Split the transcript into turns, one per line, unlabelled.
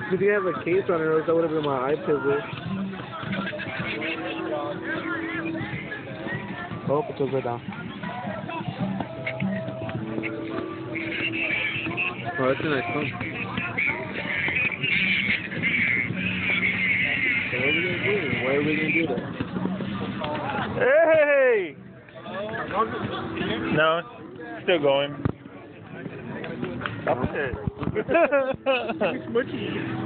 If you have a case on her, that would have been my eye pivot. Oh, it goes right down. Oh, that's a nice one. So what are we gonna do? Why are we gonna do that?
Hey! No, still going. Stop it.
Smushy.